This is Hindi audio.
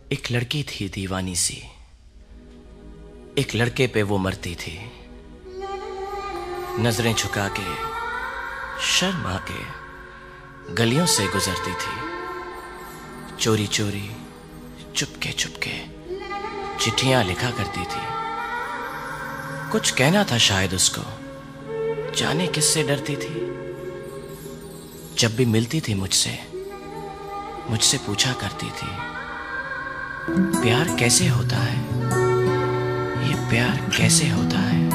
एक लड़की थी दीवानी सी, एक लड़के पे वो मरती थी। नजरें झुका के शर्मा के गलियों से गुजरती थी। चोरी चोरी चुपके चुपके चिट्ठियां लिखा करती थी। कुछ कहना था शायद उसको, जाने किससे डरती थी। जब भी मिलती थी मुझसे पूछा करती थी, प्यार कैसे होता है, ये प्यार कैसे होता है।